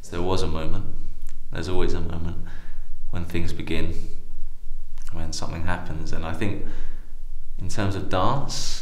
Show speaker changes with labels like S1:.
S1: There was a moment, there's always a moment when things begin, when something happens, and I think in terms of dance,